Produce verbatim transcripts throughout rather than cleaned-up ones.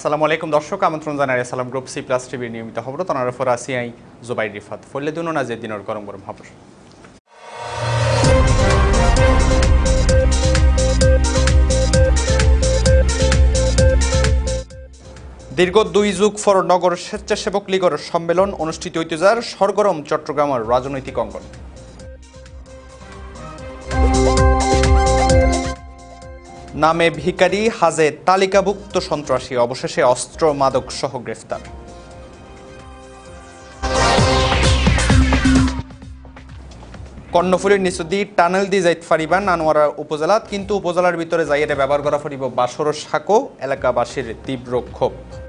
আসসালামু আলাইকুম দর্শক, আমন্ত্রণ জানাই সালাম গ্রুপ Cplustv নিয়মিত খবর তনার ফর আসিয়াই জুবাইর রিফাত ফলে দুনো না যে দিনের গরম গরম খবর। দীর্ঘ দুই যুগ পর নগর স্বেচ্ছাসেবক লীগের সম্মেলন অনুষ্ঠিত হইতে যার সরগরম চট্টগ্রামের রাজনৈতিক অঙ্গন। নামে ভিখারি, হাজে তালিকাভুক্ত সন্ত্রাসী, অবশেষে অস্ত্র মাদক সহ গ্রেফতার। কর্ণফুলীর নিচুদি টানেল দি যাইত ফারিবান আনোয়ারা উপজেলাত, কিন্তু উপজেলার ভিতরে যাইয়ে ব্যবহার করা ফারিব বাসর সাঁকো, এলাকাবাসীর তীব্র ক্ষোভ।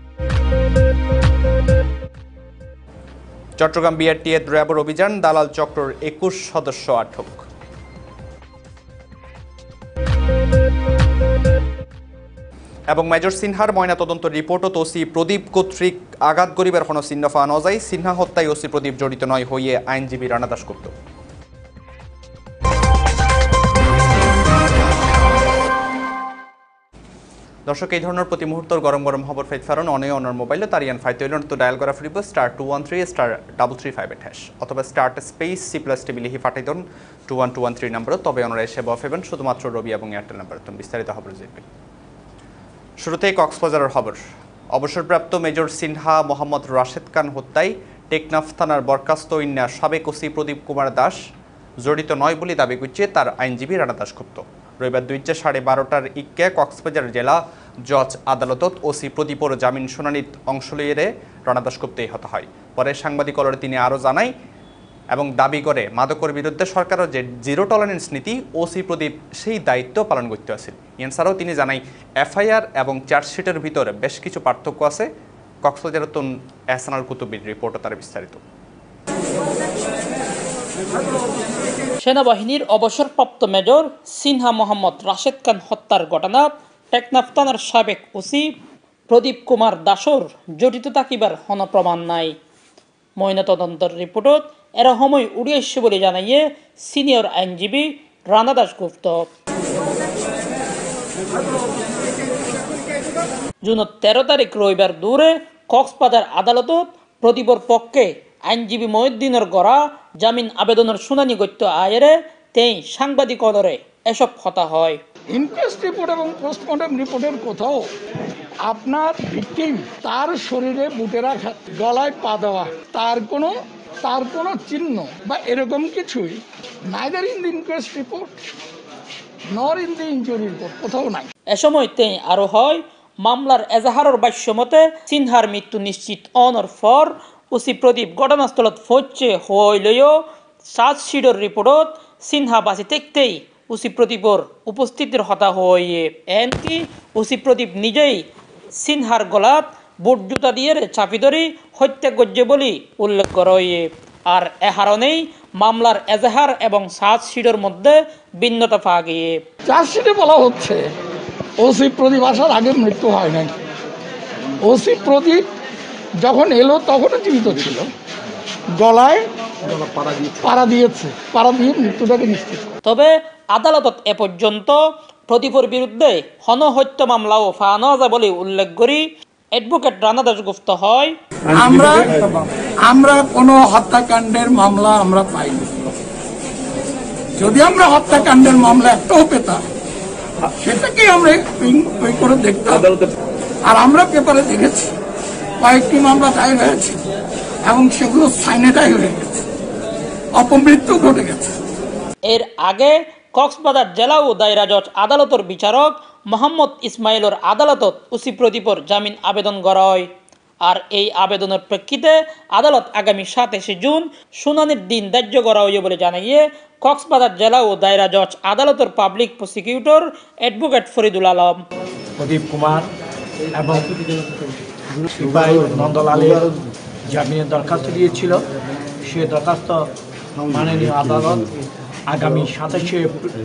চট্টগ্রাম বিআরটিএ র্যাবের অভিযান, দালাল চক্রের একুশ সদস্য আটক। এবং মেজর সিনহার ময়নাতদন্ত রিপোর্টত ওসি প্রদীপ কর্তৃক আঘাত গরিবের কোনো চিহ্ন পাওয়া না যায়। সিনহা হত্যায় ওসি প্রদীপ জড়িত নয় হইয়ে আইনজীবী রানা দাশগুপ্ত। দর্শক, এই ধরনের প্রতি মুহূর্তের গরম গরম খবর ফাইট ফারণ অনেক অনর মোবাইলে তারিয়ান ফাইতে হইল তো ডায়াল করা ফ্রিব star two one three star double three five eight hash অথবা স্টার্ট স্পেস Cplustv লিখি ফাটাই দেন two one two one three number, তবে ওনারা এসে বফেবেন শুধুমাত্র রবি এবং এয়ারটেল নাম্বার। তুমি বিস্তারিত খবর জিতবে। শুরুতেই কক্সবাজারের খবর। অবসরপ্রাপ্ত মেজর সিনহা মোহাম্মদ রাশেদ খান হত্যায় টেকনাফ থানার বরখাস্ত ইন্না সাবেক ওসি প্রদীপ কুমার দাস জড়িত নয় বলে দাবি করছে তার আইনজীবী রানা দাশগুপ্ত। রবিবার দুইটা সাড়ে বারোটার ইক্কে কক্সবাজার জেলা জজ আদালতত ওসি প্রদীপর জামিন শুনানিত অংশ লিয়ে রানা দাশগুপ্ত হত হয়। পরে সাংবাদিকরে তিনি আরও জানায় এবং দাবি করে মাদকের বিরুদ্ধে সরকারের যে জিরো টলারেন্স নীতি ওসি প্রদীপ সেই দায়িত্ব পালন করতে আসেন। এছাড়াও তিনি জানাই এফআইআর এবং চার্জশিটের ভিতরে বেশ কিছু পার্থক্য আছে। কক্সবাজারের তন এহসানুল কুতুবির রিপোর্ট তার বিস্তারিত। সেনাবাহিনীর অবসরপ্রাপ্ত মেজর সিনহা মোহাম্মদ রাশেদ খান হত্যার ঘটনা টেকনাফ থানার সাবেক ওসি প্রদীপ কুমার দাসর জড়িত থাকিবার কোনো প্রমাণ নাই। ময়নাতদন্তের রিপোর্টত এর সময় উড়ে এসছে বলে জানাইয়ে সিনিয়র আইনজীবী রানা দাশগুপ্ত। জুনের তেরো তারিখ রবিবার দূরে কক্সবাজার আদালতত প্রদীপর পক্ষে আইনজীবী মহিউদ্দিনের গড়া জামিন আবেদনের শুনানি গত্য আয়েরে তেই সাংবাদিকরে এসব কথা হয়। ইনকোয়েস্ট রিপোর্ট এবং পোস্টমর্টম রিপোর্টের কোথাও আপনার ভিকটিম তার শরীরে বুটের আঘাত, গলায় পা দেওয়া, তার কোনো তার কোনো চিহ্ন বা এরকম কিছুই neither in the inquest report nor in the injury report কোথাও নাই। এ সময় তেই আরও হয় মামলার এজাহারের ভাষ্য মতে সিনহার মৃত্যু নিশ্চিত অনর ফর ওসি প্রদীপ ঘটনাস্থলত ফচ্ছে হইলেও চার্জশিটের রিপোর্টত সিনহা বাঁচি থাকতেই ওসি প্রদীপর উপস্থিতির হতা হয়ে এমনকি ওসি প্রদীপ নিজেই সিনহার গলাত বুট জুতা দিয়ে চাপি ধরি হত্যা করছে বলে উল্লেখ করা হয়ে। আর এ হারণেই মামলার এজাহার এবং চার্জশিটের মধ্যে ভিন্নতা পাওয়া গিয়ে চার্জশিটে বলা হচ্ছে ওসি প্রদীপ আসার আগে মৃত্যু হয় নাই। ওসি প্রদীপ যখন এলো তখনও জীবিত ছিল, গলায় পাড়া দিয়েছে, পাড়া দিয়ে মৃত্যুটাকে নিশ্চিত। তবে আদালতত এ পর্যন্ত প্রদীপের বিরুদ্ধে হনহত্যা মামলাও ফানো যায় বলে উল্লেখ করি অ্যাডভোকেট রানা দাশগুপ্ত হয় আমরা আমরা কোনো হত্যাকাণ্ডের মামলা আমরা পাইনি। যদি আমরা হত্যাকাণ্ডের মামলা একটাও পেতাম সেটাকে আমরা করে দেখতাম। আর আমরা পেপারে দেখেছি কয়েকটি মামলা দায়ের হয়েছে এবং সেগুলো সাইনেটাই হয়ে গেছে, অপমৃত্যু ঘটে গেছে। এর আগে কক্সবাজার জেলা ও দায়রা জজ আদালতের বিচারক মোহাম্মদ ইসমাইলের আদালতত ওসি প্রদীপর জামিন আবেদন করা হয়। আর এই আবেদনের প্রেক্ষিতে আদালত আগামী সাতাশে জুন শুনানির দিন ধার্য করা হইবে বলে জানিয়ে কক্সবাজার জেলা ও দায়রা জজ আদালতের public prosecutor advocate Faridul Alam Pradeep Kumar এবং নন্দলালের জামিনের দরখাস্ত দিয়েছিল। সে দরখাস্ত মাননীয় আদালত আগামী সাতাশে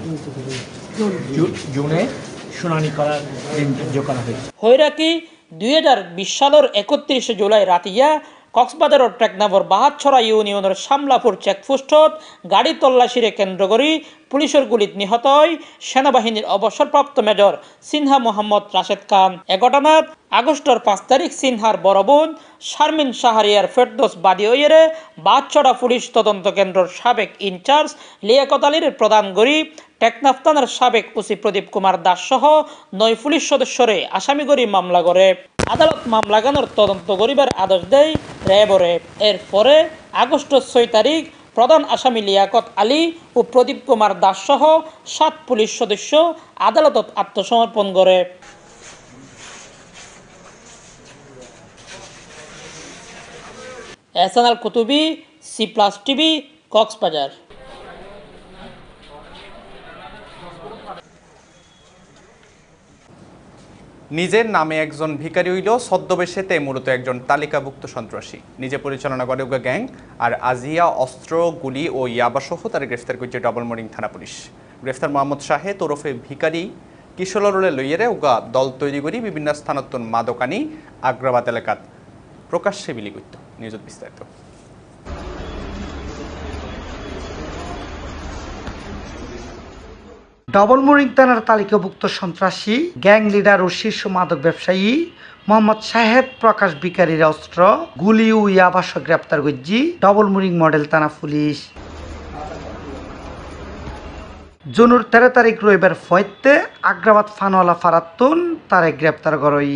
জুনে শুনানি করার দিন ধার্য করা হয়েছে। হইরাকি দুই হাজার বিশ সালের একত্রিশে জুলাই রাতিয়া কক্সবাজারের টেকনাফর বাহাতছড়া ইউনিয়নের শামলাপুর চেকপোস্টত গাড়ি তল্লাশিরে কেন্দ্র করে পুলিশের গুলিত নিহত হয় সেনাবাহিনীর অবসরপ্রাপ্ত মেজর সিনহা মোহাম্মদ রাশেদ খান। এ ঘটনাত আগস্টের পাঁচ তারিখ সিনহার বড় বোন শারমিন শাহরিয়ার ফেরদৌস বাদী হইয়ে বাহাতছড়া পুলিশ তদন্ত কেন্দ্রের সাবেক ইনচার্জ লিয়াকত আলীর প্রদান করি টেকনাফ থানার সাবেক ওসি প্রদীপ কুমার দাস সহ নয় পুলিশ সদস্যরে আসামি করে মামলা করে। আদালত মামলা গানোর তদন্ত করিবার আদেশ দেয় র্যাবরে। এরপরে আগস্টের ছয় তারিখ প্রধান আসামি লিয়াকত আলী ও প্রদীপ কুমার দাস সহ সাত পুলিশ সদস্য আদালতত আত্মসমর্পণ করে। Ehsan Kutubi, C plus TV, Cox's Bazar. নিজের নামে একজন ভিখারি হইল ছদ্মবেশেতে মূলত একজন তালিকাভুক্ত সন্ত্রাসী। নিজে পরিচালনা করে ওগা গ্যাং আর আজিয়া অস্ত্র গুলি ও ইয়াবাসহ তারা গ্রেফতার করছে ডবলমোরিং থানা পুলিশ। গ্রেফতার মোহাম্মদ শাহেদ ওরফে ভিখারি কিশোরে লইয়েরে ওগা দল তৈরি করি বিভিন্ন স্থানত্তন মাদকানি আগ্রাবাদ এলাকাত প্রকাশ্যে বিলি করত। নিউজ বিস্তারিত। ডবলমোরিং থানার তালিকাভুক্ত সন্ত্রাসী গ্যাং লিডার ও শীর্ষ মাদক ব্যবসায়ী মোহাম্মদ শাহেদ প্রকাশ ভিখারির অস্ত্র গুলি ও ইয়াবাসহ গ্রেপ্তার করছি ডবলমোরিং মডেল থানা পুলিশ। জুনের তেরো তারিখ রবিবার ফয়তে আগ্রাবাদ ফানওয়ালা ফারাত্তুন তারে গ্রেপ্তার করই।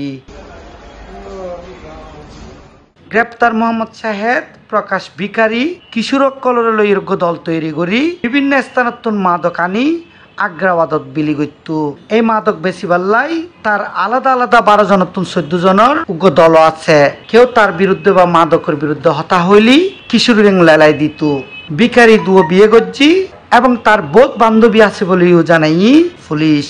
গ্রেপ্তার মোহাম্মদ শাহেদ প্রকাশ ভিখারি কিশোরক কলরে লইয়োগ্য দল তৈরি করি বিভিন্ন স্থানত্তন মাদক আনি আগ্রাবাদত বিলি করত। এই মাদক বেশি পাল্লাই তার আলাদা আলাদা বারো জনতুন চোদ্দ জনের উগ্র দল আছে। কেউ তার বিরুদ্ধে বা মাদকের বিরুদ্ধে হতা হইলি কিশোর গ্যাং লেলাই দিত। ভিখারি দুও বিয়ে করছি এবং তার বোধ বান্ধবী আছে বলেও জানাই পুলিশ।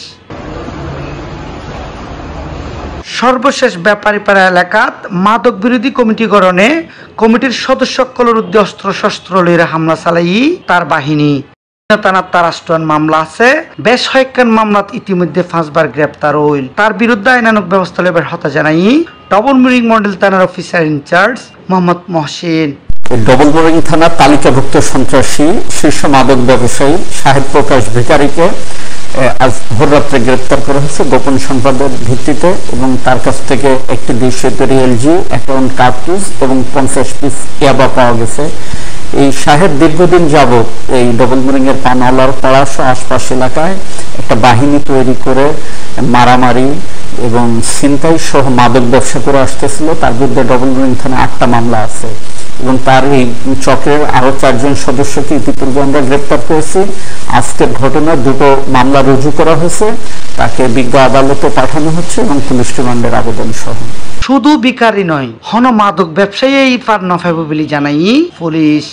সর্বশেষ ব্যাপারীপাড়া এলাকাত মাদক বিরোধী কমিটি গঠনে কমিটির সদস্য সকলের উদ্দে অস্ত্র শস্ত্র লইয়া হামলা চালাই তার বাহিনী। থানার তার রাষ্ট্রায়ণ মামলা আছে। বেশ কয়েকখান মামলাত ইতিমধ্যে পাঁচবার গ্রেপ্তার হইল। তার বিরুদ্ধে আইনানুগ ব্যবস্থা লইবার হতা জানাই ডবলমোরিং মডেল থানার অফিসার ইনচার্জ মোহাম্মদ মহসিন। ডবলমোরিং থানার তালিকাভুক্ত সন্ত্রাসী শীর্ষ মাদক ব্যবসায়ী শাহেদ প্রকাশ ভিখারিকে আজ ভোররাত্রে গ্রেপ্তার করা হয়েছে গোপন সংবাদের ভিত্তিতে এবং তার কাছ থেকে একটি দুইশো তৈরি এলজি অ্যাকাউন্ট কার্টুজ এবং পঞ্চাশ পিস ইয়াবা পাওয়া গেছে। এই শাহেদ দীর্ঘদিন যাবৎ এই ডবলমোরিং এর পানাওয়ালার পাড়াস আশপাশ এলাকায় একটা বাহিনী তৈরি করে মারামারি এবং ছিনতাই সহ মাদক ব্যবসা করে আসতেছিল। তার বিরুদ্ধে ডবলমোরিং থানায় আটটা মামলা আছে এবং তার এই চক্রের আরো চারজন সদস্যকে ইতিপূর্বে আমরা গ্রেপ্তার করেছি। আজকের ঘটনা দুটো মামলা রুজু করা হয়েছে, তাকে বিজ্ঞ আদালতে পাঠানো হচ্ছে এবং পুলিশ রিমান্ডের আবেদন সহ। শুধু ভিখারি নয়, হন মাদক ব্যবসায়ী এই পার নফাইব বলে জানাই পুলিশ।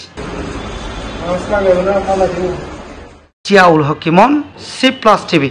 জিয়াউল হকিমন, সি প্লাস টিভি।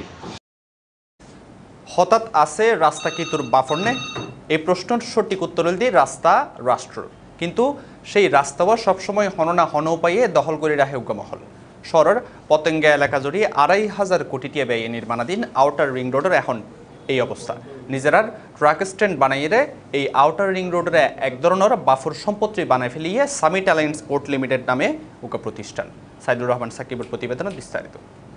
হঠাৎ আছে রাস্তা কি তোর বাফরনে? এই প্রশ্নের সঠিক উত্তর দিয়ে রাস্তা রাষ্ট্র, কিন্তু সেই রাস্তাও সবসময় হননা হন উপায়ে দখল করে রাখে উগ্রমহল। শহরের পতেঙ্গা এলাকা জড়িয়ে আড়াই হাজার কোটি টাকা ব্যয়ে নির্মাণাধীন আউটার রিং রোডের এখন এই অবস্থা। নিজেরার ট্রাক স্ট্যান্ড বানাইয়ে এই আউটার রিং রোডের এক ধরনের বাফর সম্পত্তি বানায় ফেলিয়ে সামিট অ্যালায়েন্স পোর্ট লিমিটেড নামে উকা প্রতিষ্ঠান। সাইদুর রহমান সাকিবের প্রতিবেদনে বিস্তারিত।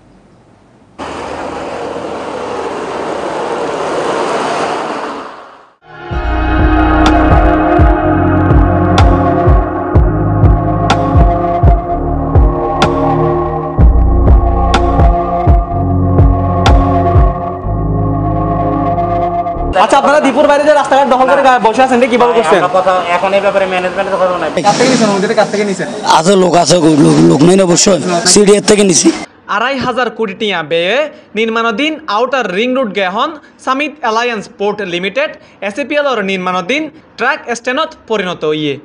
আচ্ছা, আপনারা দীপুর বাইরে যে রাস্তাঘাট দখল করে বসে আছেন কিভাবে করছেন? এখন এই ব্যাপারে ম্যানেজমেন্টের কথা নাই। কাছ থেকে নিছেন? ওদের কাছ থেকে নিছেন? আছে লোক আছে, লোক নেই না, অবশ্যই সিডিএর থেকে নিছি। আড়াই হাজার কোটি টিয়া ব্যয়ে নির্মাণাধীন আউটার রিং রোড গেহন summit alliance port limited ACPL এর নির্মাণাধীন ট্রাক স্ট্যান্ডত পরিণত হইয়ে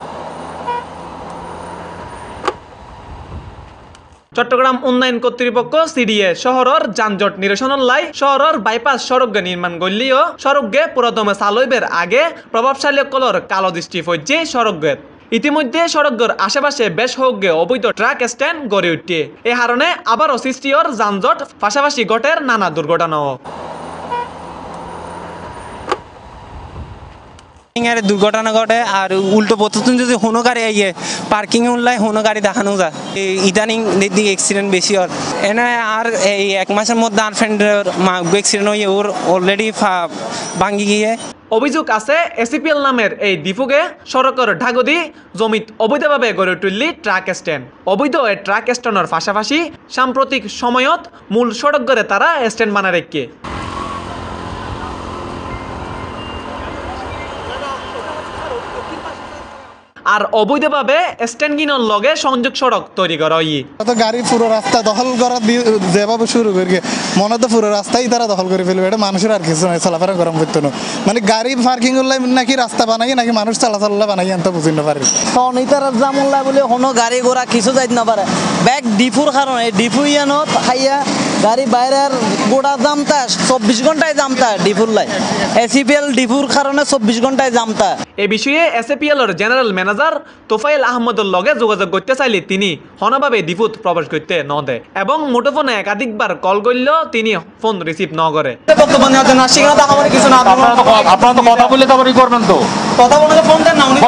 চট্টগ্রাম উন্নয়ন কর্তৃপক্ষ সিডিএ শহরের যানজট নিরসনের লাই শহরের বাইপাস সড়ক নির্মাণ করলেও সড়কে পুরোদমে চালইবের আগে প্রভাবশালী কলর কালো দৃষ্টি ফজছে সড়কের। ইতিমধ্যে সড়কের আশেপাশে বেশ হোকগে অবৈধ ট্রাক স্ট্যান্ড গড়ে উঠে। এ কারণে আবারও সৃষ্টির যানজট, পাশাপাশি ঘটের নানা দুর্ঘটনাও। এর দুর্ঘটনা ঘটে আর উল্টো প্রতিদিন যদি হনো গাড়ি আইয়ে পার্কিং এ উল্লাই হনো গাড়ি দেখানো যায় ইদানিং দিক অ্যাক্সিডেন্ট বেশি হয় এনে আর এই এক মাসের মধ্যে আর ফ্রেন্ডের অ্যাক্সিডেন্ট হয়ে ওর অলরেডি ভাঙ্গি গিয়ে অভিযোগ আছে এসিপিএল নামের এই ডিপুকে সড়কের ঢাগদি জমিত অবৈধভাবে গড়ে তুললি ট্রাক স্ট্যান্ড অবৈধ এই ট্রাক স্ট্যান্ডের পাশাপাশি সাম্প্রতিক সময়ত মূল সড়ক গড়ে তারা স্ট্যান্ড বানা রেখে আর অবৈধভাবে স্ট্যান্ড গিনর লগে সংযোগ সড়ক তৈরি করা হয় তো গাড়ি পুরো রাস্তা দখল করা যেভাবে শুরু করি মনে তো পুরো রাস্তাই তারা দখল করে ফেলবে এটা মানুষের আর কিছু নয় চলাফেরা গরম করতো না মানে গাড়ি পার্কিং করলে নাকি রাস্তা বানাই নাকি মানুষ চলাচল বানাই আনতে বুঝি না পারে অনিতার জামুল্লা বলে কোনো গাড়ি ঘোড়া কিছু যাইতে না পারে ব্যাগ ডিপুর কারণে ডিপু ইয়ানত খাইয়া গাড়ি বাইরের গোড়া জামতা চব্বিশ ঘন্টায় জামতা ডিপুর লাই এসিপিএল ডিপুর কারণে চব্বিশ ঘন্টায় জামতা এ বিষয়ে এসিপিএল এর জেনারেল ম্যানেজার তোফাইল আহমদের লগে যোগাযোগ করতে চাইলে তিনি হনভাবে ডিপুত প্রবেশ করতে ন দেয় এবং মুঠোফোনে একাধিকবার কল করলেও তিনি ফোন রিসিভ ন করে বর্তমানে আছে না সেখানে তো আমার কিছু না আপনারা তো কথা বললে তারপরে করবেন তো কথা বলে ফোন দেন না উনি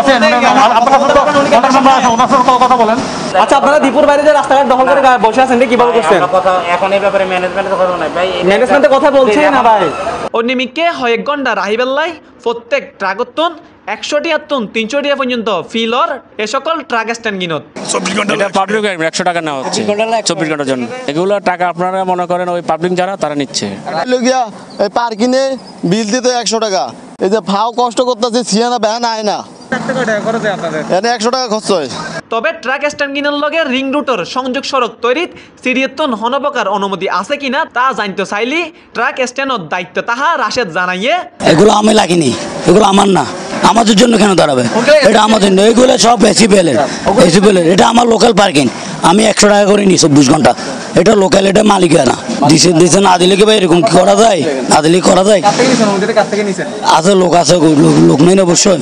কথা বলেন আচ্ছা আপনারা দীপুর বাইরে যে রাস্তাঘাট দখল করে বসে আছেন কিভাবে করছেন কথা এখন এই ব্যাপারে ম্যানেজমেন্টের কথা নাই ভাই ম্যানেজমেন্টে কথা বলছে না ভাই অনিমিককে কয়েক ঘন্টা রাহিবেল্লাই প্রত্যেক ট্রাকতন একশো টিয়াত্তন তিনশো টিয়া পর্যন্ত ফিলর এ সকল ট্রাক স্ট্যান্ড গিনত চব্বিশ ঘন্টা এটা পাবলিক একশো টাকা নেওয়া হচ্ছে চব্বিশ ঘন্টার জন্য এগুলো টাকা আপনারা মনে করেন ওই পাবলিক যারা তারা নিচ্ছে পার্কিংয়ে বিল দিতে একশো টাকা এই যে ভাও কষ্ট করতেছে সিয়ানা ভ্যান আয় না একশো টাকা খরচ হয় তবে ট্রাক স্ট্যান্ড গিনার লগে রিং রুটর সংযোগ সড়ক তৈরিত সিরিয়তন হনবকার অনুমতি আছে কিনা তা জানতে চাইলি ট্রাক স্ট্যান্ডের দায়িত্ব তাহা রাশেদ জানাইয়ে এগুলো আমি লাগিনি এগুলো আমার না আমাদের জন্য কেন দাঁড়াবে এটা আমাদের এগুলো সব এসিপিএল এর এসিপিএল এর এটা আমার লোকাল পার্কিং আমি একশো টাকা করে নিই চব্বিশ ঘন্টা এটা লোকাল এটা মালিকানা দিছে দিছে না দিলে কি ভাই এরকম কি করা যায় না দিলে করা যায় আছে লোক আছে লোক নেই না অবশ্যই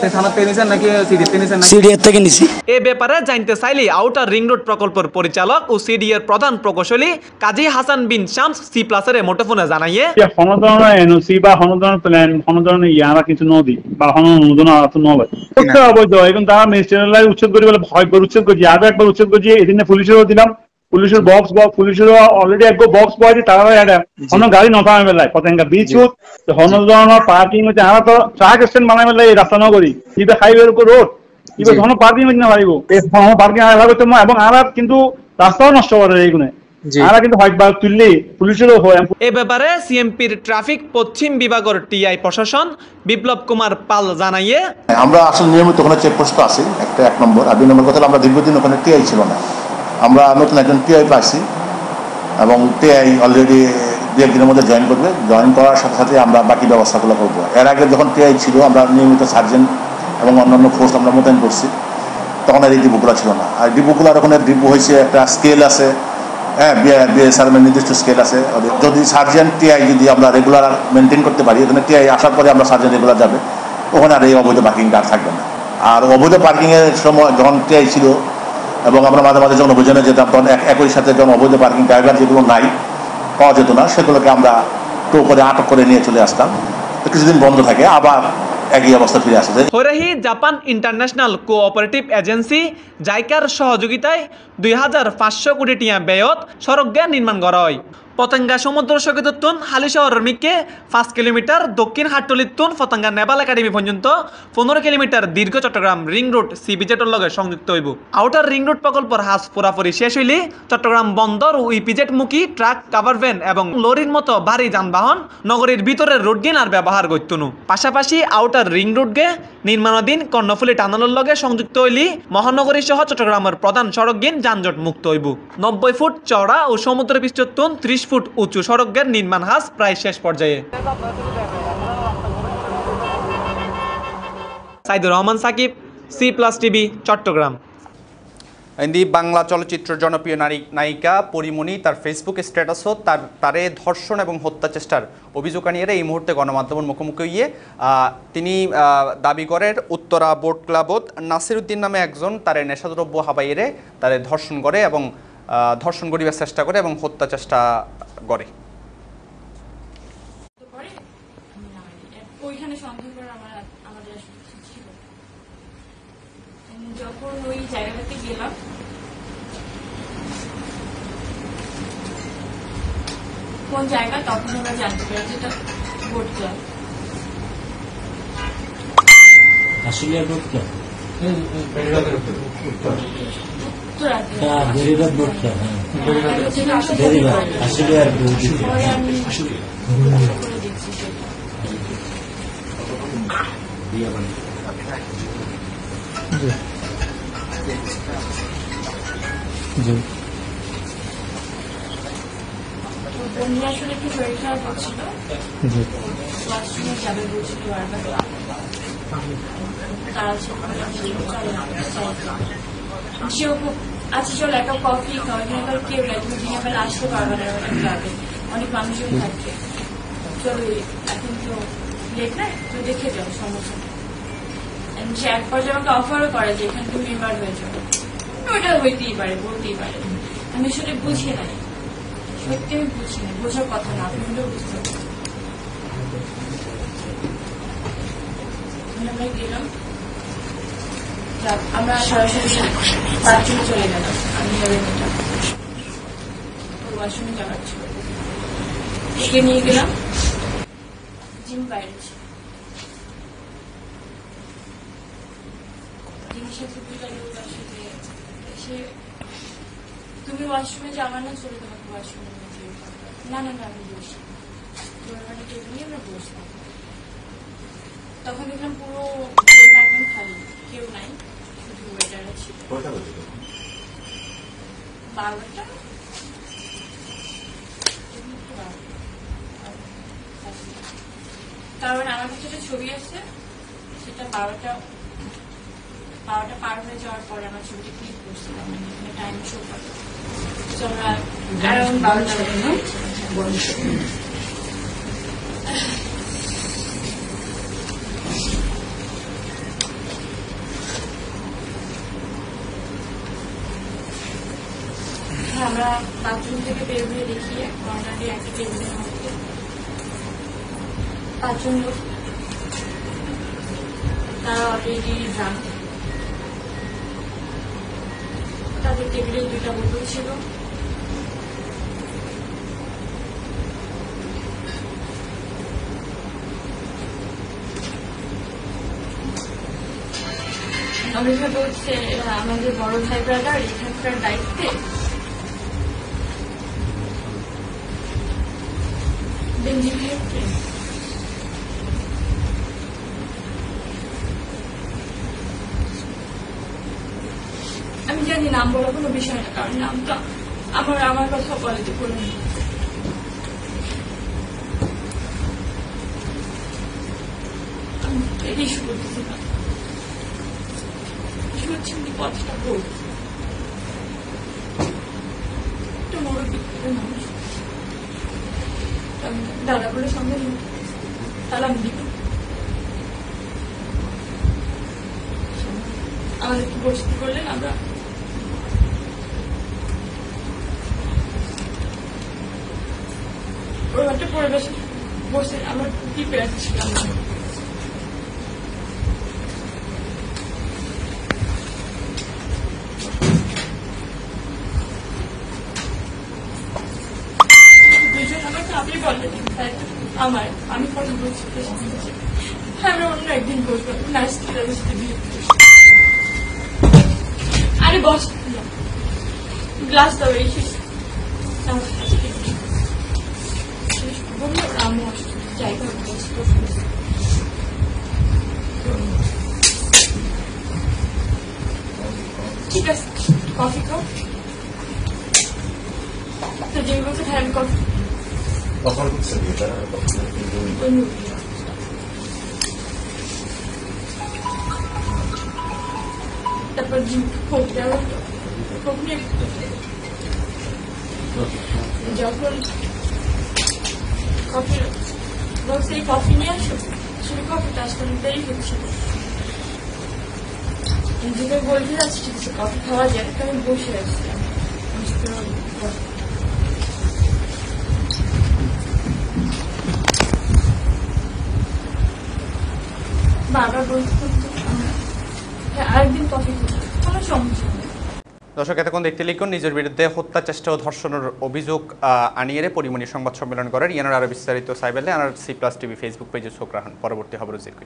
সিডিএর থেকে নিছি এ ব্যাপারে জানতে চাইলে আউটার রিং রোড প্রকল্পের পরিচালক ও সিডি এর প্রধান প্রকৌশলী কাজী হাসান বিন শামস সি প্লাসের মুঠোফোনে জানাইয়ে হনদরণ এনওসি বা হনদরণ প্ল্যান হনদরণ ইয়ারা কিছু নদী বা হন অনুমোদন আছে নয় করতে অবৈধ এখন তারা মিনিস্টারিয়াল উচ্ছেদ করে বলে ভয় করে উচ্ছেদ করছি আরো একবার উচ্ছেদ করছি এদিনে পুলিশেরও দিলাম পুলিশের বক্স বক্স পুলিশেরও অলরেডি এক বক্স পাওয়া তারা হন গাড়ি নথামে বেলায় পতেঙ্গা বিচ হনদরণের পার্কিং হচ্ছে আমরা তো ট্রাক স্ট্যান্ড বানাই বেলায় এই রাস্তা নগরী ইবে হাইওয়ের উপর রোড ইবে ধন পার্কিং না পারিব পার্কিং এবং আমরা কিন্তু রাস্তাও নষ্ট করে এইগুলো আমরা কিন্তু হোয়াইট বার তুললে পুলিশেরও হয় এ ব্যাপারে সিএমপির ট্রাফিক পশ্চিম বিভাগের টিআই প্রশাসন বিপ্লব কুমার পাল জানাইয়ে আমরা আসলে নিয়মিত ওখানে চেকপোস্ট আছে একটা এক নম্বর আর দুই নম্বর কথা আমরা দীর্ঘদিন ওখানে টিআই ছিল না আমরা নতুন একজন টিআই পাইছি এবং টিআই অলরেডি দু একদিনের মধ্যে জয়েন করবে জয়েন করার সাথে সাথে আমরা বাকি ব্যবস্থাগুলো করবো এর আগে যখন টিআই ছিল আমরা নিয়মিত সার্জেন্ট এবং অন্যান্য ফোর্স আমরা মোতায়েন করছি তখন আর এই ডিপোগুলো ছিল না আর ডিপোগুলোর ওখানে ডিপো হয়েছে একটা স্কেল আছে হ্যাঁ বিএসআরএমের নির্দিষ্ট স্কেল আছে যদি সার্জেন্ট টিআই যদি আমরা রেগুলার মেনটেন করতে পারি এখানে টিআই আসার পরে আমরা সার্জেন্ট রেগুলার যাবে ওখানে আর এই অবৈধ পার্কিংটা আর থাকবে না আর অবৈধ পার্কিংয়ের সময় যখন টিআই ছিল এবং আমরা মাঝে মাঝে যখন অভিযানে যেতাম তখন একই সাথে যখন অবৈধ পার্কিং ড্রাইভার যেগুলো নাই পাওয়া যেত না সেগুলোকে আমরা টো করে আটক করে নিয়ে চলে আসতাম কিছুদিন বন্ধ থাকে আবার একই অবস্থা ফিরে আসে হরেহি জাপান ইন্টারন্যাশনাল কোঅপারেটিভ এজেন্সি জাইকার সহযোগিতায় দুই হাজার পাঁচশো কোটি টিয়া ব্যয়ত সড়ক নির্মাণ করা হয় পতেঙ্গা সমুদ্র সৈকতন হালি শহরের মিকে পাঁচ কিলোমিটার দক্ষিণ হাটতলিতুন পতেঙ্গা নেভাল একাডেমি পর্যন্ত পনেরো কিলোমিটার দীর্ঘ চট্টগ্রাম রিং রোড সি বিজেটের লগে সংযুক্ত হইব আউটার রিং রোড প্রকল্পের হাজ পুরাপুরি শেষ হইলে চট্টগ্রাম বন্দর ও ইপিজেট মুখী ট্রাক কাভার ভ্যান এবং লরির মতো ভারী যানবাহন নগরীর ভিতরের রোড গেন আর ব্যবহার করতুন পাশাপাশি আউটার রিং রোড গে নির্মাণাধীন কর্ণফুলী টানেলের লগে সংযুক্ত হইলে মহানগরী সহ চট্টগ্রামের প্রধান সড়ক গেন যানজট মুক্ত হইব নব্বই ফুট চওড়া ও সমুদ্র পৃষ্ঠতুন ত্রিশ ফুট উঁচু সড়কের নির্মাণ হাজ প্রায় শেষ পর্যায়ে Saidur Rahman Sakib C plus TV Chattogram Hindi Bangla চলচ্চিত্রের জনপ্রিয় নারী নায়িকা পরিমণি তার ফেসবুক স্ট্যাটাসও তার তারে ধর্ষণ এবং হত্যা চেষ্টার অভিযোগ আনিয়ে এই মুহূর্তে গণমাধ্যমের মুখোমুখি হয়ে তিনি দাবি করেন উত্তরা বোট ক্লাবত নাসির উদ্দিন নামে একজন তারে নেশাদ্রব্য হাবাইয়ে তারে ধর্ষণ করে এবং ধর্ষণ করিবার চেষ্টা করে এবং হত্যা চেষ্টা করে কোন জায়গা তখন আমরা জানতে পারি যেটা বোট ক্লাব। আসলে বোট ক্লাব বন্ধুরা আসলে একটু শরীর খারাপ হচ্ছিল, ওয়াশরুমে যাবে বলছিল বারবার, তারা সেও খুব আচ্ছা চলো একটা কফি খাওয়া, কিন্তু কেউ নাই, তুমি দিনের বেলা আসতে পারবে না ক্লাবে, অনেক মানুষজন থাকবে, চলো এখন তো লেট নাই তো দেখে যাও সমস্যা। সে এক পর্যায়ে আমাকে অফারও করে যে এখানে তুমি মেম্বার হয়ে যাও, ওইটা হইতেই পারে, বলতেই পারে, আমি আসলে বুঝি নাই, সত্যি আমি বুঝি না, বোঝার কথা না, আপনি হলেও বুঝতে পারবেন। আমরা গেলাম, আমরা সরাসরি বাথরুমে চলে গেলাম, আমি ওয়াশরুমে যাওয়ার ছিল, একে নিয়ে গেলাম, জিম বাইরে ছিল, জিনিসের সে তুমি ওয়াশরুমে যাওয়া না, চলে তোমাকে ওয়াশরুমে না না না আমি বসি, মানে টেবিল নিয়ে আমরা বসলাম, তখন দেখলাম পুরো এখন খালি, কেউ নাই, শুধু ওয়েটাররা ছিল। বারোটা কারণ আমার কাছে একটা ছবি আছে, সেটা বারোটা বারোটা পার হয়ে যাওয়ার পরে আমার ছবিটা ক্লিক করছিলাম, এখানে টাইম শো করে, আমরা অ্যারাউন্ড বারোটা আমরা বাথরুম থেকে বের হয়ে দেখি কর্নারে একটা টেবিলের মধ্যে পাঁচজন লোক, তারা অলরেডি ড্রাঙ্ক, তাদের টেবিলে দুইটা বোতল ছিল, অনেকে বলছে আমাদের বড় ভাই ব্রাদার এখানকার দায়িত্বে আমি জানি নাম বলা কোনো বিষয় না, কারণ নামটা আমার আমার কথা বলে তো করে এটাই শুরু করতেছি না, হচ্ছে কথাটা বল একটু মুরব্বী মানুষ, দাদা বলে সঙ্গে সালাম দিব, আমাদের কি বসতে করলেন, আমরা ওর একটা পরিবেশ বসে আমরা কি পেয়েছিলাম, আপনি বললেন আমার আমি কথা বলছি, আমরা অন্য একদিন বসবো, আরে বস গ্লাস দাও, এই আমি জায়গা ঠিক আছে, কফি খাও, তো যে বলছে হ্যাঁ আমি coffee Bakan sekitar dapat jemput dalam pokoknya যখন কফি বলছে এই কফি নিয়ে আসো, শুধু কফিটা আসতে দেরি হচ্ছে, নিজেকে বলতে যাচ্ছি ঠিক আছে কফি খাওয়া যায়, আমি বসে আসছিলাম, বাবা বলতে আরেকদিন কফি কোনো সমস্যা নেই। দর্শক এতক্ষণ দেখতে লিখুন নিজের বিরুদ্ধে হত্যা চেষ্টা ও ধর্ষণের অভিযোগ আনিয়ে পরিমণি সংবাদ সম্মেলন করার ইয়ানার আরো বিস্তারিত সাইবেলে আনার সি প্লাস টিভি ফেসবুক পেজে চোখ রাখুন পরবর্তী খবর জিরকুই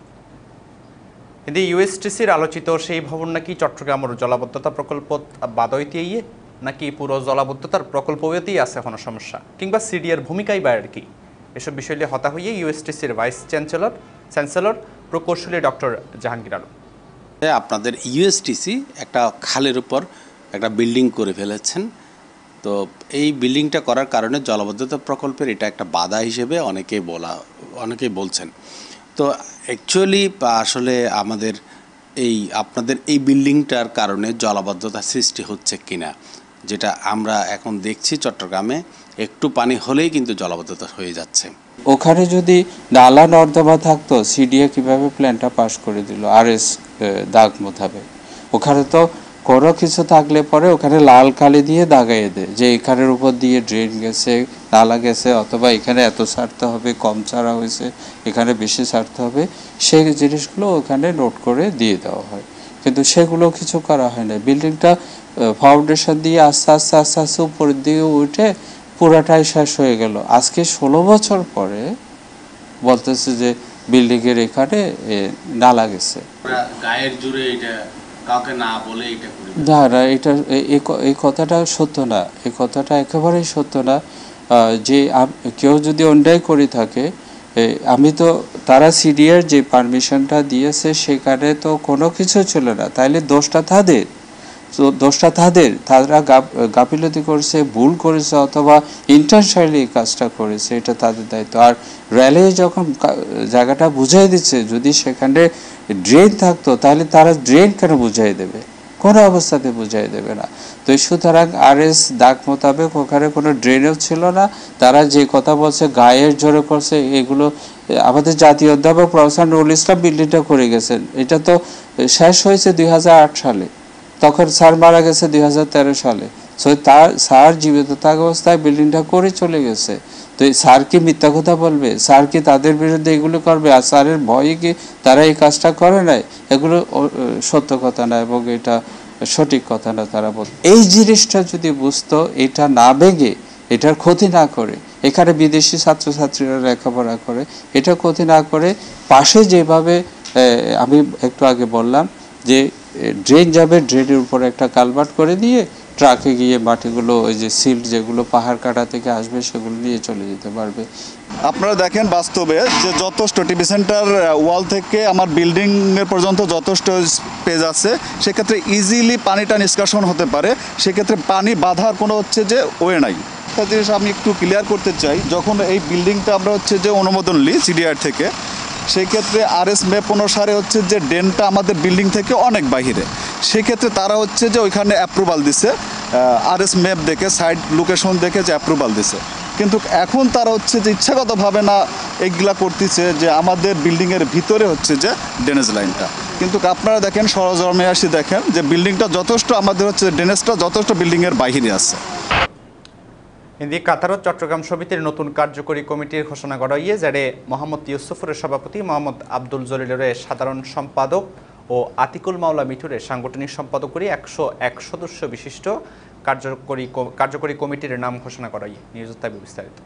কিন্তু ইউএসটিসির আলোচিত সেই ভবন নাকি চট্টগ্রামের জলাবদ্ধতা প্রকল্প বাদইতেই নাকি পুরো জলাবদ্ধতার প্রকল্পতেই আছে কোনো সমস্যা কিংবা সিডিএর ভূমিকাই বাইরের কি এসব বিষয় নিয়ে হতা হয়ে ইউএসটিসির ভাইস চ্যান্সেলর চ্যান্সেলর প্রকৌশলী ডক্টর জাহাঙ্গীর আলম। আপনাদের ইউএসটিসি একটা খালের উপর একটা বিল্ডিং করে ফেলেছেন, তো এই বিল্ডিংটা করার কারণে জলাবদ্ধতা প্রকল্পের এটা একটা বাধা হিসেবে অনেকেই বলা অনেকেই বলছেন। তো অ্যাকচুয়ালি আসলে আমাদের এই আপনাদের এই বিল্ডিংটার কারণে জলাবদ্ধতা সৃষ্টি হচ্ছে কিনা, যেটা আমরা এখন দেখছি চট্টগ্রামে একটু পানি হলেই কিন্তু জলাবদ্ধতা হয়ে যাচ্ছে। ওখানে যদি নালা নর্দমা থাকতো সিডিএ কিভাবে প্ল্যানটা পাস করে দিল আর এস দাগ মোতাবেক। ওখানে তো কোনো কিছু থাকলে পরে ওখানে লাল কালি দিয়ে দাগাইয়ে দেয় যে এখানের উপর দিয়ে ড্রেন গেছে, নালা গেছে, অথবা এখানে এত ছাড়তে হবে, কম ছাড়া হয়েছে, এখানে বেশি ছাড়তে হবে, সেই জিনিসগুলো ওখানে নোট করে দিয়ে দেওয়া হয়। কিন্তু সেগুলো কিছু করা হয় না। বিল্ডিংটা ফাউন্ডেশন দিয়ে আস্তে আস্তে আস্তে আস্তে উপরের দিকে উঠে পুরাটাই শেষ হয়ে গেল। আজকে ষোলো বছর পরে বলতেছে যে বিল্ডিংয়ের এখানে নালা গেছে। গায়ের জুড়ে এটা কাউকে না বলে এটা করে না না এটা এই কথাটা সত্য না, এই কথাটা একেবারেই সত্য না। যে কেউ যদি অন্যায় করে থাকে, আমি তো তারা সিডিএর যে পারমিশনটা দিয়েছে সেখানে তো কোনো কিছু ছিল না, তাইলে দোষটা তাদের দোষটা তাদের তারা গাফিলতি করেছে, ভুল করেছে, অথবা ইন্টেনশনালি এই কাজটা করেছে, এটা তাদের দায়িত্ব। আর রেলে যখন জায়গাটা বুঝাই দিচ্ছে, যদি সেখানে ড্রেন থাকতো তাহলে তারা ড্রেন কেন বুঝাই দেবে? কোনো অবস্থাতে বুঝাই দেবে না। তো সুতরাং আর এস দাগ মোতাবেক ওখানে কোনো ড্রেনও ছিল না। তারা যে কথা বলছে গায়ের জোরে করছে, এগুলো আমাদের জাতীয় অধ্যাপক প্রফেসর নুরুল ইসলাম বিল্ডিংটা করে গেছেন, এটা তো শেষ হয়েছে দুই হাজার আট সালে, তখন স্যার মারা গেছে দুই হাজার তেরো সালে। সো তার স্যার জীবিত থাকা অবস্থায় বিল্ডিংটা করে চলে গেছে। তো স্যার কি মিথ্যা কথা বলবে? স্যার কি তাদের বিরুদ্ধে এগুলো করবে? আর স্যারের ভয়ে কি তারা এই কাজটা করে নাই? এগুলো সত্য কথা না এবং এটা সঠিক কথা না। তারা বল এই জিনিসটা যদি বুঝতো, এটা না ভেঙে, এটার ক্ষতি না করে, এখানে বিদেশি ছাত্রছাত্রীরা লেখাপড়া করে, এটা ক্ষতি না করে পাশে যেভাবে আমি একটু আগে বললাম যে ড্রেন যাবে, ড্রেনের উপরে একটা কালভার্ট করে দিয়ে ট্রাকে গিয়ে মাটিগুলো ওই যে সিল্ট যেগুলো পাহাড় কাটা থেকে আসবে সেগুলো নিয়ে চলে যেতে পারবে। আপনারা দেখেন বাস্তবে যে যথেষ্ট টিভি সেন্টার ওয়াল থেকে আমার বিল্ডিংয়ের পর্যন্ত যথেষ্ট স্পেস আছে, সেক্ষেত্রে ইজিলি পানিটা নিষ্কাশন হতে পারে, সেক্ষেত্রে পানি বাঁধার কোনো হচ্ছে যে ওয়ে নাই। একটা জিনিস আমি একটু ক্লিয়ার করতে চাই, যখন এই বিল্ডিংটা আমরা হচ্ছে যে অনুমোদন নিই সিডিআর থেকে, সেই ক্ষেত্রে আর এস ম্যাপ অনুসারে হচ্ছে যে ড্রেনটা আমাদের বিল্ডিং থেকে অনেক বাহিরে, সেক্ষেত্রে তারা হচ্ছে যে ওইখানে অ্যাপ্রুভাল দিছে, আর এস ম্যাপ দেখে সাইড লোকেশন দেখে যে অ্যাপ্রুভাল দিছে। কিন্তু এখন তারা হচ্ছে যে ইচ্ছাগতভাবে না এইগুলা করতেছে যে আমাদের বিল্ডিংয়ের ভিতরে হচ্ছে যে ড্রেনেজ লাইনটা। কিন্তু আপনারা দেখেন সরজমে আসি দেখেন যে বিল্ডিংটা যথেষ্ট আমাদের হচ্ছে ড্রেনেজটা যথেষ্ট বিল্ডিংয়ের বাহিরে আছে। এদিকে কাতারত চট্টগ্রাম সমিতির নতুন কার্যকরী কমিটির ঘোষণা করা হয়ে যারে মোহাম্মদ ইউসুফের সভাপতি, মোহাম্মদ আব্দুল জলিলের সাধারণ সম্পাদক ও আতিকুল মাওলা মিঠুরের সাংগঠনিক সম্পাদক করে একশো এক সদস্য বিশিষ্ট কার্যকরী কার্যকরী কমিটির নাম ঘোষণা করা হয়। নিউজ তাবি বিস্তারিত।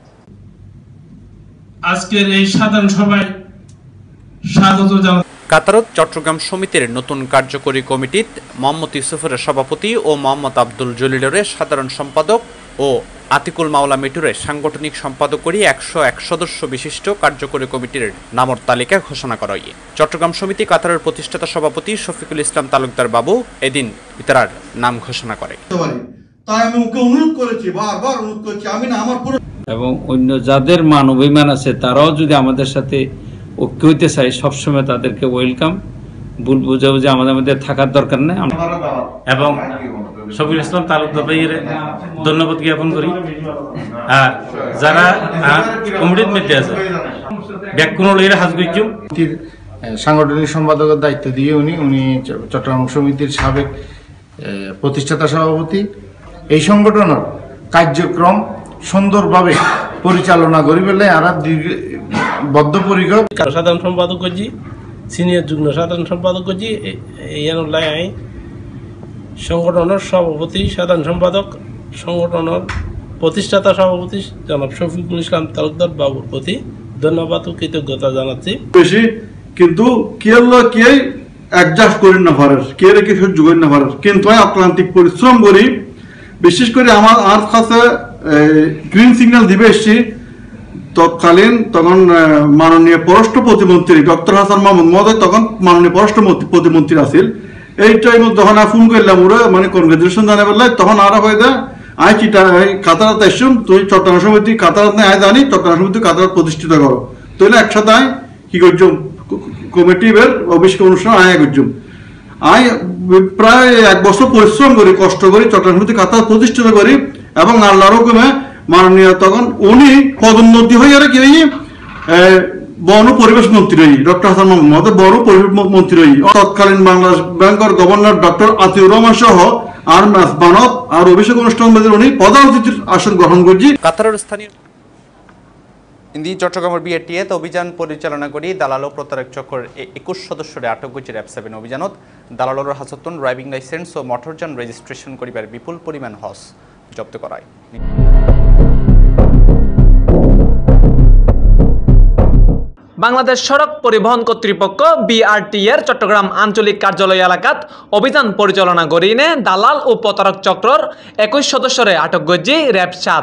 আজকের এই সাধারণ সভায় স্বাগত জানাই। কাতারত চট্টগ্রাম সমিতির নতুন কার্যকরী কমিটিত মোহাম্মদ ইউসুফের সভাপতি ও মোহাম্মদ আব্দুল জলিলের সাধারণ সম্পাদক ও আতিকুল মাওলা মিঠুরের সাংগঠনিক সম্পাদক করে একশো এক সদস্য বিশিষ্ট কার্যকরী কমিটির নামর তালিকা ঘোষণা করা হয়। চট্টগ্রাম সমিতি কাতারের প্রতিষ্ঠাতা সভাপতি শফিকুল ইসলাম তালুকদার বাবু এদিন ইতারার নাম ঘোষণা করে। তাই আমি ওকে অনুরোধ করেছি, বারবার অনুরোধ করেছি, আমি না আমার পুরো এবং অন্য যাদের মান অভিমান আছে তারাও যদি আমাদের সাথে ঐক্য হইতে চায়, সবসময় তাদেরকে ওয়েলকাম। ভুল বুঝাবুঝি আমাদের মধ্যে থাকার দরকার নেই। এবং শফিকুল ইসলাম তালুকদার ভাইয়ের ধন্যবাদ জ্ঞাপন করি। আর যারা কমিটির মধ্যে আছে ব্যাকুণের হাজ গইজুম সাংগঠনিক সম্পাদকের দায়িত্ব দিয়ে উনি উনি চট্টগ্রাম সমিতির সাবেক প্রতিষ্ঠাতা সভাপতি। এই সংগঠনের কার্যক্রম সুন্দরভাবে পরিচালনা করি বলে আর বদ্ধপরিকর। সাধারণ সম্পাদক করছি, সিনিয়র যুগ্ম সাধারণ সম্পাদক করছি, এই সংগঠনের সভাপতি সাধারণ সম্পাদক সংগঠনের প্রতিষ্ঠাতা সভাপতি জনাব শফিকুল ইসলাম তালুকদার বাবুর প্রতি ধন্যবাদ ও কৃতজ্ঞতা জানাচ্ছি। বেশি কিন্তু কেয়ার কে অ্যাডজাস্ট করি না পারে কে রেখে সহ্য করি না পারে কিন্তু আমি অক্লান্তিক পরিশ্রম করি। বিশেষ করে আমার আর কাছে গ্রিন সিগন্যাল দিবে এসছি তৎকালীন তখন মাননীয় পররাষ্ট্র প্রতিমন্ত্রী ডক্টর হাসান মাহমুদ মহোদয় তখন মাননীয় পররাষ্ট্র প্রতিমন্ত্রী আছিল। এই টাইম তখন আর ফোন করলাম ওরা মানে কনগ্রেচুলেশন জানা বললাই তখন আর হয়ে যায় আই চিটা কাতারাত আসছুন তুই চট্টগ্রাম সমিতি কাতারাত নেই আয় জানি চট্টগ্রাম সমিতি কাতারাত প্রতিষ্ঠিত করো তাহলে একসাথে আয় কি করছুম কমিটির অভিষেক অনুষ্ঠান আয় করছুম আয় প্রায় এক বছর পরিশ্রম করি কষ্ট করি চট্টগ্রাম সমিতি কাতারাত প্রতিষ্ঠিত করি এবং আল্লাহর হুকুমে মাননীয় তখন উনি পদোন্নতি হয়ে আর কি বন পরিবেশ মন্ত্রী ডক্টর হাসান মাহমুদ বন পরিবেশ মন্ত্রী তৎকালীন বাংলাদেশ ব্যাংকের গভর্নর ডক্টর আতিউর রহমান সহ আর মেজবানত আর অভিষেক অনুষ্ঠান উনি প্রধান অতিথির আসন গ্রহণ করছি। কাতারের স্থানীয় ইন্দি চট্টগ্রামের বিআরটিএতে অভিযান পরিচালনা করি দালাল ও প্রতারক চক্রের একুশ সদস্যরে আটক করছে র্যাব সেভেন অভিযানত দালালর হাজতন ড্রাইভিং লাইসেন্স ও মোটরযান রেজিস্ট্রেশন করিবার বিপুল পরিমাণ হস জব্দ করায়। বাংলাদেশ সড়ক পরিবহন কর্তৃপক্ষ বিআরটি এর চট্টগ্রাম আঞ্চলিক কার্যালয় এলাকাত অভিযান পরিচালনা করিনে দালাল ও প্রতারক চক্রর একুশ সদস্যরে আটক করছে র্যাব সাত।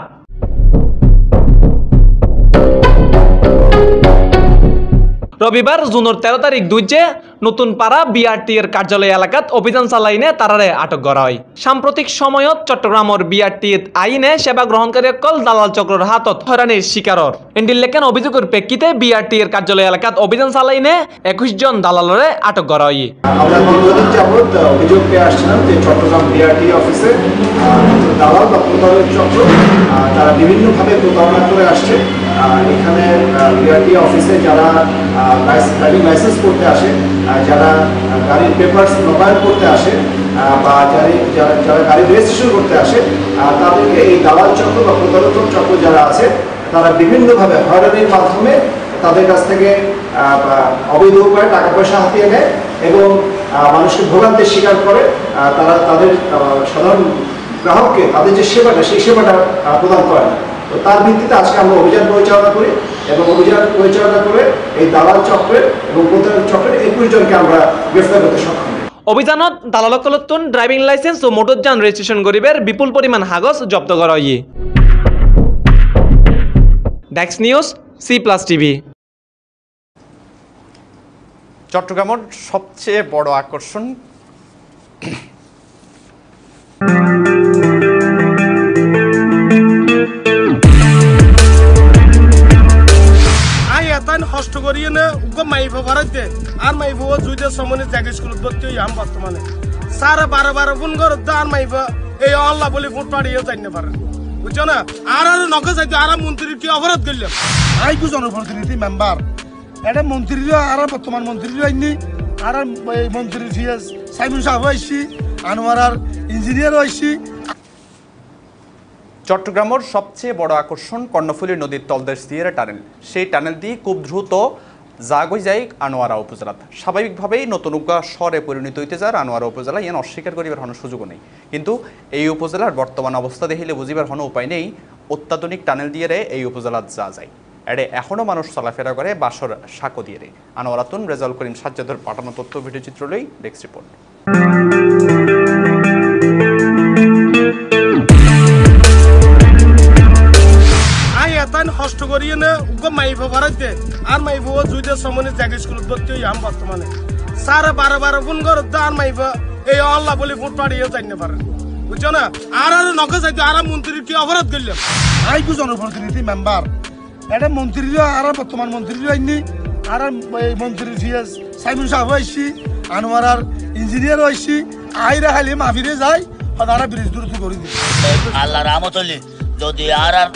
রবিবার জুনের তেরো তারিখ দুইজে নতুন পাড়া বিআরটি এর কার্যালয় এলাকাত অভিযান চালাইনে তারারে আটক করা হয়। সাম্প্রতিক সময়ত চট্টগ্রামের বিআরটি আইনে সেবা গ্রহণকারী কল দালাল চক্রের হাতত হয়রানির শিকারর এন্ডিল লেখেন অভিযোগের প্রেক্ষিতে বিআরটি এর কার্যালয় এলাকাত অভিযান চালাইনে একুশ জন দালালরে আটক করা হয়। আমরা দীর্ঘদিন যাবত অভিযোগ পেয়ে আসছিলাম যে চট্টগ্রাম বিআরটি অফিসে দালাল বা প্রতারক চক্র তারা বিভিন্নভাবে প্রতারণা করে আসছে। এখানে বিআরটি অফিসে যারা ড্রাইভিং লাইসেন্স করতে আসে, যারা গাড়ির পেপারস নবায়ন করতে আসে বা যারা যারা গাড়ি রেজিস্ট্রেশন করতে আসে তাদেরকে এই দালাল চক্র বা প্রতারক চক্র যারা আছে তারা বিভিন্নভাবে হয়রানির মাধ্যমে তাদের কাছ থেকে অবৈধ উপায়ে টাকা পয়সা হাতিয়ে নেয় এবং মানুষকে ভোগান্তির শিকার করে। তারা তাদের সাধারণ গ্রাহককে তাদের যে সেবাটা সেই সেবাটা প্রদান করে না। তো তার ভিত্তিতে আজকে আমরা অভিযান পরিচালনা করি এবং অভিযান পরিচালনা করে এই দালাল চক্রের এবং প্রতারক চক্রের একুশ জনকে আমরা গ্রেফতার করতে সক্ষম। অভিযানত দালালকলতুন ড্রাইভিং লাইসেন্স ও মোটরযান রেজিস্ট্রেশন করিবের বিপুল পরিমাণ কাগজ জব্দ করা হয়। ডেক্স নিউজ সি প্লাস টিভি। চট্টগ্রামের সবচেয়ে বড় আকর্ষণ কষ্ট করিয়ে না উগো মাইফা ভাড়াইতে আর মাইফা দুইটা সময় জায়গা স্কুলত ভর্তি হই আম বর্তমানে সারা বারো বারো ফোন করে আর মাইফা এই আল্লাহ বলে ফোন পাড়িয়ে যাই না পারেন বুঝছো না। আর আর নখে যাইতে আর মন্ত্রীর কি অপরাধ করলাম আইকু জনপ্রতিনিধি মেম্বার এটা মন্ত্রীর আর বর্তমান মন্ত্রীর আইনি আর এই মন্ত্রীর সিএস সাইমন সাহেব আইসি আনোয়ার আর ইঞ্জিনিয়ারও আইসি। চট্টগ্রামের সবচেয়ে বড় আকর্ষণ কর্ণফুলী নদীর তলদেশ দিয়ে টানেল সেই টানেল দিয়ে খুব দ্রুত জাগই যায় আনোয়ারা উপজেলাত। স্বাভাবিকভাবেই নতুন উগা শহরে পরিণত হইতে যার আনোয়ারা উপজেলা ইয়ান অস্বীকার করিবার কোনো সুযোগও নেই। কিন্তু এই উপজেলার বর্তমান অবস্থা দেখিলে বুঝিবার কোনো উপায় নেই অত্যাধুনিক টানেল দিয়ে রে এই উপজেলাত যা যায় এড়ে এখনও মানুষ চলাফেরা করে বাসর সাঁকো দিয়ে রে। আনোয়ারাতুন রেজাউল করিম সাজ্জাদের পাঠানো তথ্য ভিডিওচিত্র লই ডেস্ক রিপোর্ট। কষ্ট করিয়ে না উগো মাইফা ভাড়াইতে আর মাইফা দুইটা সময় জায়গা স্কুলত ভর্তি হই আম বর্তমানে সারা বারো বারো ফোন করে আর মাইফা এই আল্লাহ বলে ফোন পাড়িয়ে যাই না পারেন বুঝছো না। আর আর নখে যাইতে আর মন্ত্রীর কি অপরাধ করলাম আইকু জনপ্রতিনিধি মেম্বার এটা মন্ত্রীর আর বর্তমান মন্ত্রীর আইনি আর এই মন্ত্রীর সিএস সাইমন সাহেব আইসি আনোয়ার আর ইঞ্জিনিয়ারও আইসি আইরা খালি মাফিরে যায় তারা ব্রিজ দ্রুত করে দিই আল্লাহ রহমতুল্লি যদি আর আর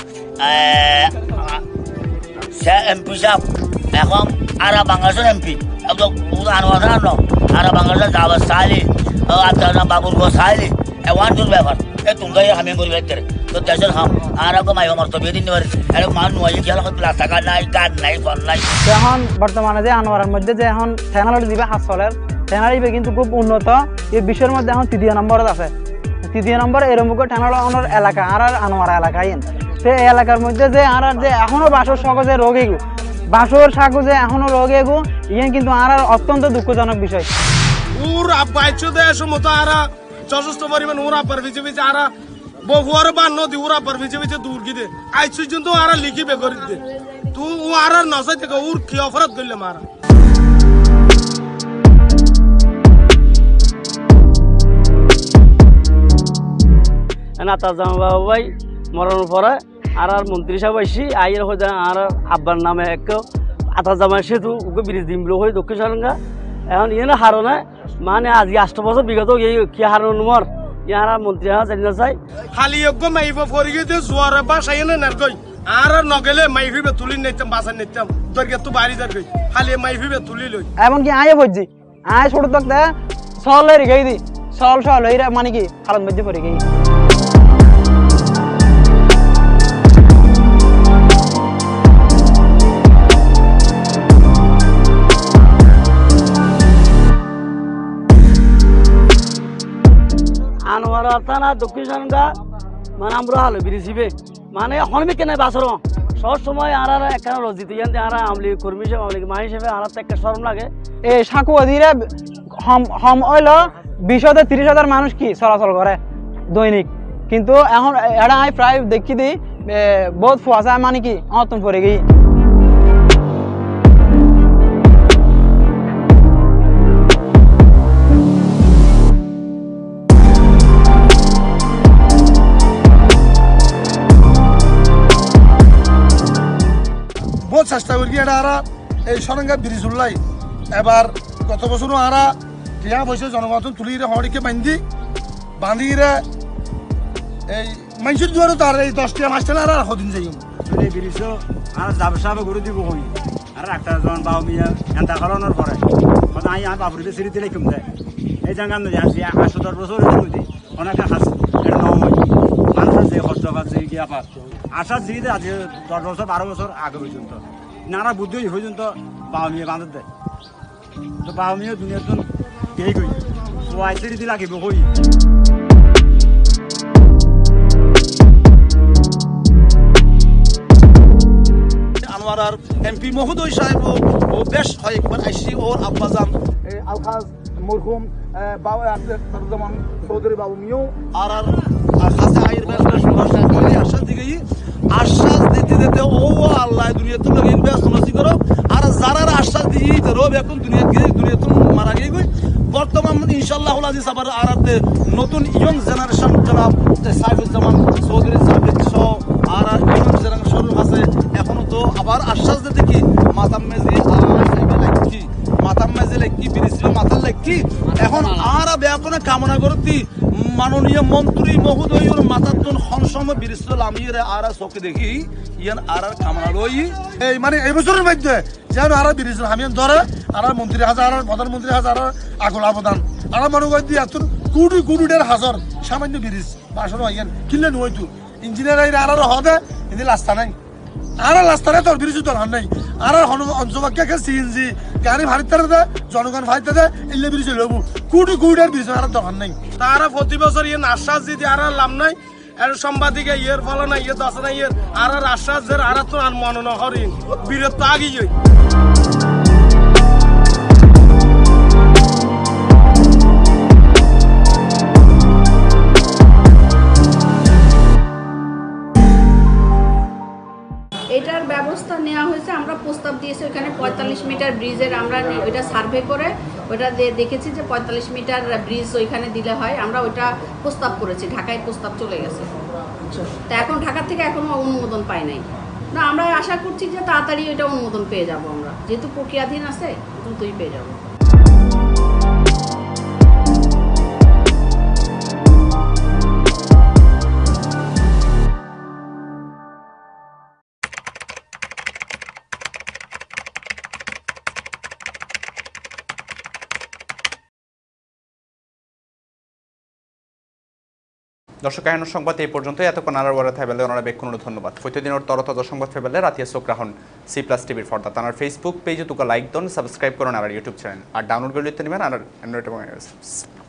এমপি সাহেব এখন আর বাংলাদেশের এমপি আনোয়ার আর বাংলাদেশের যাবার চাইলি আপনার বাবুর গো চাইলি ওয়ান টুর ব্যাপার এই তুমি আমি মরি ভেতরে তো দেশের হাম আর মাই আমার তো বেদিন মান নয় খেলা টাকা নাই গান নাই ফল নাই। এখন বর্তমানে যে আনোয়ারের মধ্যে যে এখন ফ্যানাল দিবে হাসপাতালের টেনারিবে কিন্তু খুব উন্নত এই বিশ্বের মধ্যে এখন তৃতীয় নম্বরত আছে তৃতীয় নম্বর এরকম টেনার আমার এলাকা আর আর আনোয়ারা এলাকায় সে এই এলাকার মধ্যে যে আর আর যে এখনো বাসর সকজে রোগ এগু বাসর সাগজে এখনো রোগ এগু ইয়ে কিন্তু আর আর অত্যন্ত দুঃখজনক বিষয় ওর আব্বাইছো দেশ মতো আর যথেষ্ট পরিমাণ ওর আব্বার ভিজে ভিজে আর বহুয়ার বান নদী ওর আব্বার ভিজে ভিজে দূর গিয়ে আজ পর্যন্ত আর লিখি বে করে দে তুই ও আর নসাই থেকে ওর কি অপরাধ করলে মারা নাতা জামা ভাই মরণের পরে আর আর মন্ত্রী সাহেব আইসি আইয়ের হয়ে আর আব্বার নামে এক আতা জামা সেতু ওকে ব্রিজ দিম বলে হয়ে দক্ষিণ সারঙ্গা এখন ইয়ে না হারো না মানে আজকে আষ্ট বছর বিগত এই কি হারণ মর ইয়ার মন্ত্রী হ্যাঁ জানি না চাই খালি এক মাইব পরে গিয়ে জোয়ার বাসাই না নারগই আর নগেলে মাইফিবে তুলি নিতাম বাসা নিতাম দরগে তো বাড়ি দরগই খালি মাইফিবে তুলি লই এমনকি আয় ভজি আয় ছোট থাকতে সল রে গই দি সল সল এরা মানে কি হালত মধ্যে পড়ে গই আনোয়ারা থানা দক্ষিণ সারঙ্গা মানে আমরা হালো বিরিছিবে মানে হনমি কেনে বাসর সব সময় আর আর একখানা রজিত ইয়ান আর আমলি কর্মী হিসেবে আমলি মা হিসেবে আর একটা শরম লাগে এই সাঁকু অধীরে হম হম হইল বিশ হাজার তিরিশ হাজার মানুষ কি চলাচল করে দৈনিক কিন্তু এখন এটা আমি প্রায় দেখি দিই বহুত ফুয়াশা মানে কি অতন পরে গিয়ে বহুত চেষ্টা করি এটা আর এই সরঙ্গা ব্রিজ উল্লাই এবার গত বছরও আরা টিয়া পয়সা জনগণ তুলি হড়িকে বান্ধি বান্ধি এই মানুষের দুয়ারও তার এই দশটা মাসটা আর সদিন যাই এই ব্রিজ আর যাব সাব করে দিব কই আর একটা জন বাউ মিয়া এন্তা কারণের পরে কথা আই আর বাবুরে সিরিতে লেখুম দেয় এই জায়গা নদী আসি একশো দশ বছর নদী অনেকে হাস এটা নয় মানুষের যে কষ্ট পাচ্ছে গিয়া পার আশার জিতে আজ দশ বছর বারো বছর আগে পর্যন্ত নানা বুদ্ধি পর্যন্ত বাউ মিয়া বাঁধে দেয় তো বাউ মিয়া দুনিয়ার জন্য এই কই সবাই সিরিতে লাগিব কই আনোয়ারার এমপি মহোদয় সাহেব ও বেশ কয়েকবার আইসি ওর আব্বাজান আলহাজ মরহুম যেমন চৌধুরী বাবু মিও আর আর খাসা আইর বেশ বেশ আশ্বাস দিকে আশ্বাস দিতে দিতে ও আল্লাহ দুনিয়া তো লাগে ব্যস্ত নসি করো আর যারা আশ্বাস দিয়ে রব এখন দুনিয়া গিয়ে দুনিয়া তো মারা গিয়ে গই বর্তমান ইনশাআল্লাহ আজিজ আবার আর নতুন ইয়ং জেনারেশন জনাব সাইফুজ্জামান চৌধুরী সাহেব সহ আর ইয়ং জেনারেশন আছে এখনো তো আবার আশ্বাস দিতে কি মাতাম মেজি আর কি মাতাম মেজি কি বিরিছিল মাথার কি এখন আর ব্যাকরণে কামনা করতি মাননীয় মন্ত্রী মহোদয়ের মাথার তুন হনসম বিরিছিল আমি আর চোখে দেখি ইয়ান আর কামনা লই এই মানে এই বছরের মধ্যে যেন আর বিরিছিল আমি ধরে আর মন্ত্রী হাজার প্রধানমন্ত্রী হাজার আগল আবদান আর মনে করি দিয়ে তোর কুড়ি কুড়িটার হাজার সামান্য বিরিজ বাসন ইয়ান কিনলে নয়তো ইঞ্জিনিয়ার আর হদে এদিকে রাস্তা নাই আর রাস্তায় তোর বিরোধী দল নাই আর অঞ্চলকে সিএনজি গাড়ি ভাড়িতে দেয় জনগণ ভাড়িতে দেয় এলে বিরোধী লবু কুড়ি কুড়িটার বিরোধী আর দোকান নাই তারা প্রতি বছর ইয়ে আশ্বাস দিতে আর লাভ নাই আর সাংবাদিকে ইয়ের ফলে না ইয়ে দশ না ইয়ের আর আশ্বাস দের আর তো আর মনে না হরিণ বিরোধ তো আগেই যাই এটার ব্যবস্থা নেওয়া হয়েছে আমরা প্রস্তাব দিয়েছি ওখানে পঁয়তাল্লিশ মিটার ব্রিজের আমরা ওইটা সার্ভে করে ওইটা দেখেছি যে পঁয়তাল্লিশ মিটার ব্রিজ ওইখানে দিলে হয় আমরা ওইটা প্রস্তাব করেছি ঢাকায় প্রস্তাব চলে গেছে তা এখন ঢাকা থেকে এখনো অনুমোদন পাই নাই না আমরা আশা করছি যে তাড়াতাড়ি ওইটা অনুমোদন পেয়ে যাব আমরা যেহেতু প্রক্রিয়াধীন আছে দ্রুতই পেয়ে যাব দর্শক আইন সংবাদ এই পর্যন্ত এতক্ষণ আনার বড় থাকলে ওনারা বেক্ষণ ধন্যবাদ প্রতিদিন ওর তরতাজা সংবাদ ফেবেলে রাতিয়া চোখ রাখুন সি প্লাস টিভির ফর্দা তার ফেসবুক পেজে তোকে লাইক দন সাবস্ক্রাইব করুন আর ইউটিউব চ্যানেল আর ডাউনলোড করে নিতে নেবেন আর অ্যান্ড্রয়েড এবং